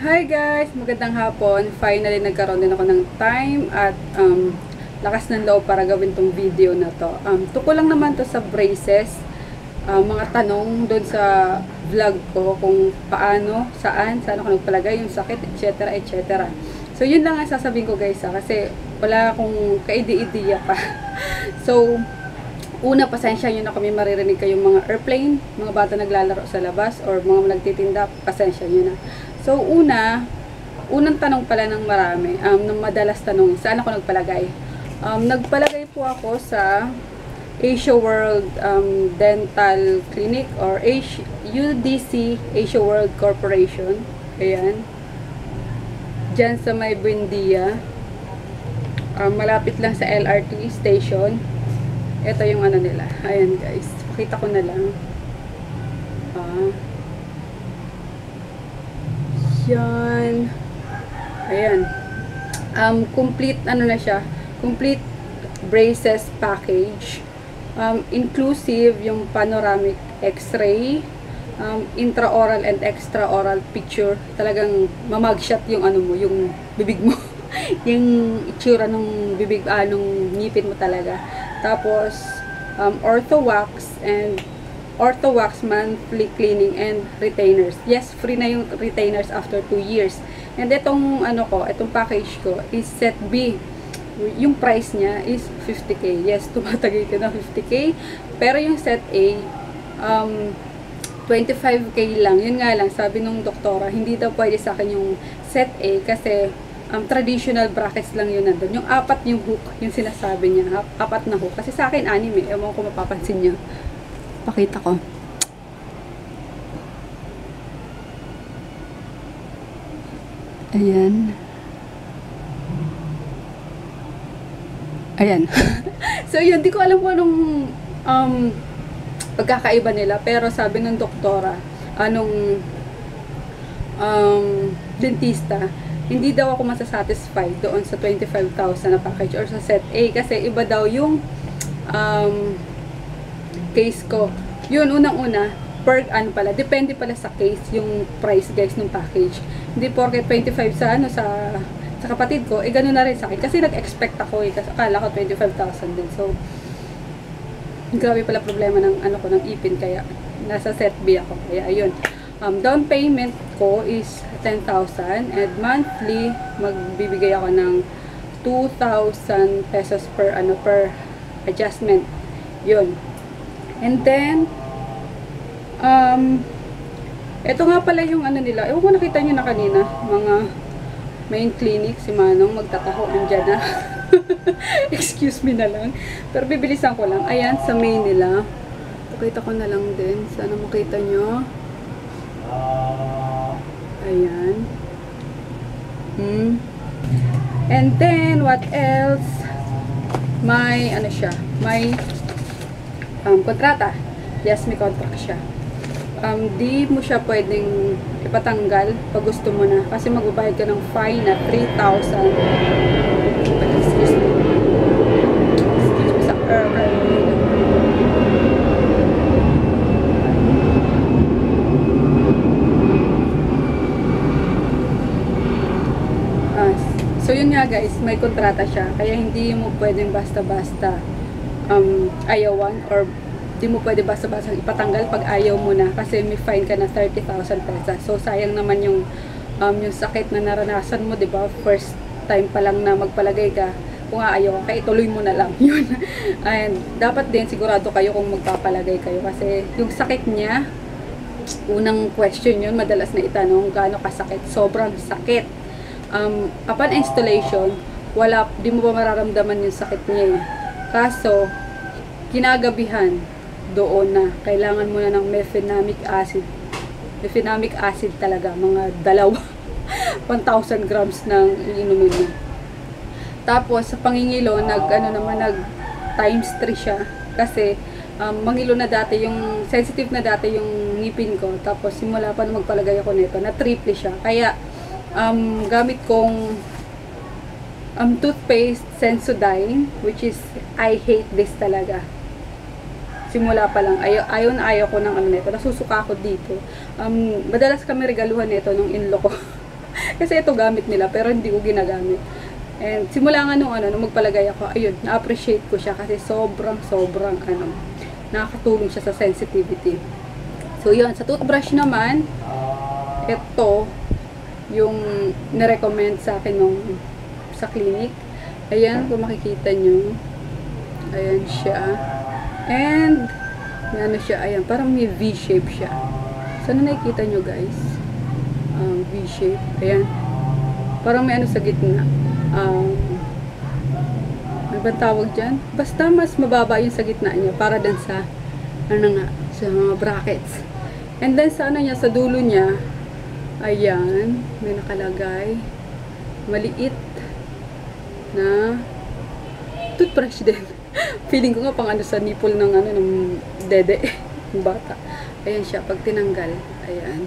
Hi guys! Magandang hapon. Finally, nagkaroon din ako ng time at lakas ng loob para gawin tong video na to. Tukol lang naman to sa braces. Mga tanong doon sa vlog ko kung paano, saan ako nagpalagay, yung sakit, etc. etc. So, yun lang ang sasabihin ko guys kasi wala akong kaide-ideya pa. So, una, pasensya nyo na kami maririnig kayong mga airplane, mga bata naglalaro sa labas, or mga nagtitinda, pasensya nyo na. So, unang tanong pala ng marami, ng madalas tanong, saan ako nagpalagay? Nagpalagay po ako sa Asia World Dental Clinic or UDC, Asia World Corporation. Ayan. Diyan sa may Buendia. Malapit lang sa LRT station. Ito yung ano nila. Ayan guys. Pakita ko na lang. Yan. Ayan. Complete, ano na siya, complete braces package. Inclusive yung panoramic x-ray, intraoral and extraoral picture. Talagang mamagshot yung ano mo, yung bibig mo. Yung itsura ng bibig, nung ngipin mo talaga. Tapos, ortho wax monthly cleaning and retainers. Yes, free na yung retainers after 2 years. And itong itong package ko is set B. Yung price niya is 50k. Yes, tumatagay ka na 50k. Pero yung set A 25k lang. Yun nga lang, sabi nung doktora, hindi daw pwede sa akin yung set A kasi traditional brackets lang yun nandun. Yung apat yung hook, yung sinasabi niya, apat na hook. Kasi sa akin, anime. Ewan ko mapapansin niyo. Pakita ko. Ayan. Ayan. So, yun. Di ko alam kung anong pagkakaiba nila. Pero sabi ng doktora, dentista, hindi daw ako masasatisfied doon sa 25,000 na package or sa set A. Kasi iba daw yung case ko. Yun, unang-una, per pala. Depende pala sa case yung price guys ng package. Hindi porket 25 sa sa kapatid ko, gano'n na rin sa akin. Kasi nag-expect ako kasi akala ko 25,000 din. So, grabe pala problema ng ng ipin. Kaya, nasa set B ako. Kaya, ayun. Down payment ko is 10,000 and monthly, magbibigay ako ng 2,000 pesos per adjustment. Yun. And then, ito nga pala yung nila. Ewan ko nakita nyo na kanina, mga main clinic, si Manong magtataho, andyan na. Excuse me na lang. Pero bibilisan ko lang. Ayan, sa main nila. Pakita ko na lang din. Sana makita nyo. Ayan. And then, what else? May, may kontrata. Yes, may contract siya. Di mo siya pwedeng ipatanggal pag gusto mo na. Kasi magbabayad ka ng fine na 3,000. Excuse me. Excuse me sa So, yun nga guys, may kontrata siya. Kaya hindi mo pwedeng basta-basta ayawan or di mo pwede basta-basta ipatanggal pag ayaw mo na kasi may fine ka na 30,000 pesos. So sayang naman yung sakit na naranasan mo, 'di ba? First time pa lang na magpalagay ka. Kung ayaw ka, ituloy mo na lang. Yun. And dapat din sigurado kayo kung magpapalagay kayo kasi yung sakit niya, unang question yun, madalas na itanong gaano kasakit. Sobrang sakit. Upon installation, di mo ba mararamdaman yung sakit niya eh. Kaso, kinagabihan, doon na, kailangan mo na ng mefenamic acid. Mefenamic acid talaga, mga 1,000 grams ng iinumin mo. Tapos, sa pangingilo, nag times 3 siya. Kasi, mangilo na dati, yung sensitive na dati yung ngipin ko. Tapos, simula pa na magpalagay ako nito, na triple siya. Kaya, gamit kong toothpaste Sensodyne, which is, I hate this talaga. Simula pa lang, ayaw ko ng nito. Nasusuka ako dito. Madalas kami regaluhan nito nung in-law ko. Kasi ito gamit nila, pero hindi ko ginagamit. And simula nga nung magpalagay ako, ayun, na-appreciate ko siya kasi sobrang, nakakatulong siya sa sensitivity. So, yun, sa toothbrush naman, ito, yung nirecommend sa akin sa clinic. Ayan, kung makikita nyo. Ayan siya. And, ano siya, ayan, parang may V-shape siya. Sana nakikita nyo, guys? V-shape. Ayan. Parang may ano sa gitna. Ano ba tawag dyan? Basta mas mababa yung sa gitna niya para din sa, ano nga, sa mga brackets. And then, sa ano niya, sa dulo niya, ayan, may nakalagay. Maliit na toothbrush din. Feeling ko nga pang ano sa nipple ng ano ng dede ng bata. Ayan siya pag tinanggal. Ayan.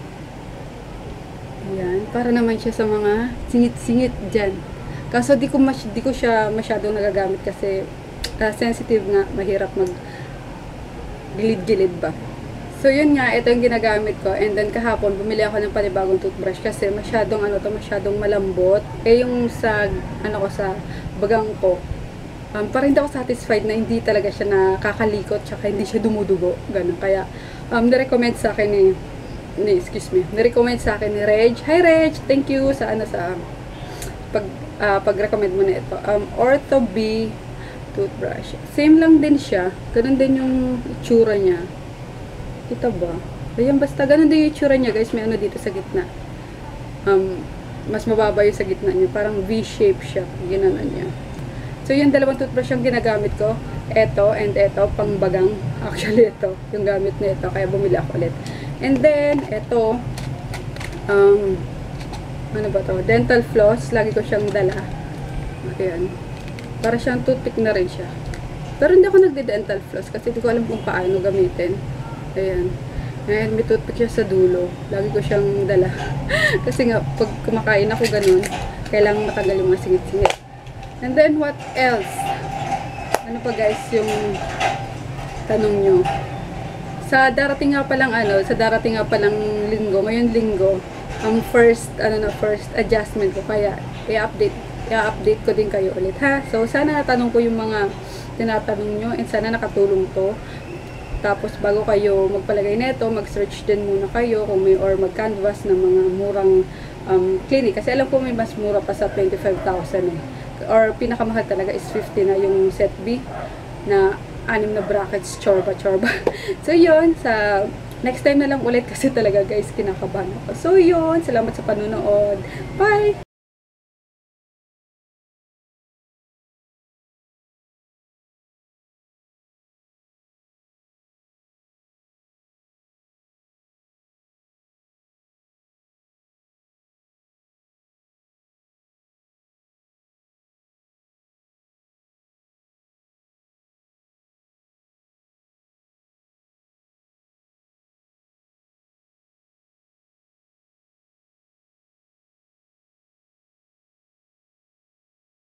Ayan, para naman siya sa mga singit-singit diyan. Kaso di ko siya masyadong nagagamit kasi sensitive nga, mahirap mag gilid-gilid ba. So yun nga, ito yung ginagamit ko. And then kahapon bumili ako ng panibagong toothbrush kasi masyadong malambot. Eh yung sa sa bagang ko, parang hindi ako satisfied na hindi talaga siya nakakalikot tsaka hindi siya dumudugo, ganun. Kaya nirecommend sa akin nirecommend sa akin ni Reg. Hi Reg, thank you sa pag-recommend mo na ito. Ortho-B toothbrush. Same lang din siya, ganun din yung itsura niya. Kita ba? Ayan, basta ganun din yung itsura niya, guys. May ano dito sa gitna. Mas mababa yung sa gitna niya, parang V-shape siya, ginanon niya. So, yung dalawang toothbrush yung ginagamit ko. Ito and ito, pang bagang. Actually, ito. Yung gamit na ito. Kaya bumili ako ulit. And then, ito. Ano ba to? Dental floss. Lagi ko siyang dala. Ayan. Para siyang toothpick na rin siya. Pero hindi ako nagde-dental floss. Kasi hindi ko alam kung paano gamitin. Ayan. Ayan, may toothpick siya sa dulo. Lagi ko siyang dala. Kasi nga, pag kumakain ako ganun, kailangan matanggal yung mga singit-singit. And then, what else? Ano pa guys yung tanong nyo? Sa darating nga palang linggo, ngayon linggo, ang first adjustment ko, kaya i-update ko din kayo ulit ha. So, sana natanong ko yung mga tinatanong nyo and sana nakatulong to. Tapos, bago kayo magpalagay nito, mag-search din muna kayo kung may or mag-canvas ng mga murang clinic. Kasi alam ko may mas mura pa sa 25,000 eh. Or pinakamahal talaga is 50 na yung set B na 6 na brackets, chorba. So yun, sa next time na lang ulit kasi talaga guys, kinakabahan ako. So yun, salamat sa panonood. Bye!